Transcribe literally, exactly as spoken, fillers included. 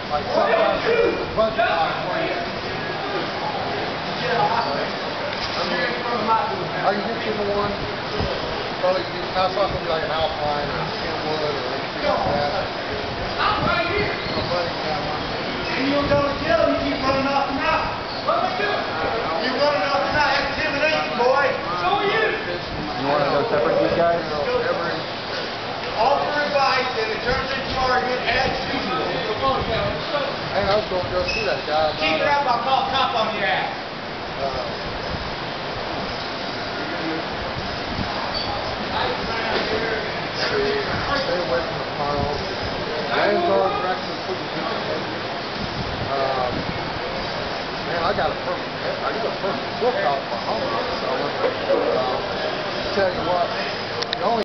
Like sometimes the budget line plan. I mean, I can get you the one, probably be, that's not going to be like an Alpine or a Kenwood or anything like that. I'm right here. My buddy got one. And you don't go to jail, you keep running off the mouth. What am I doing? You running off the mouth, intimidation, boy. So are you. You want to go separate, you guys? Every, Offer advice and it turns into argument as usual. hey, I was going to go see that guy. Keep it up, I'll call a cop on your ass. Uh, see, stay away from the tunnel. Landlord direction pretty good. Um, man, I got a perfect, I got a perfect book out of my home. So, um, tell you what.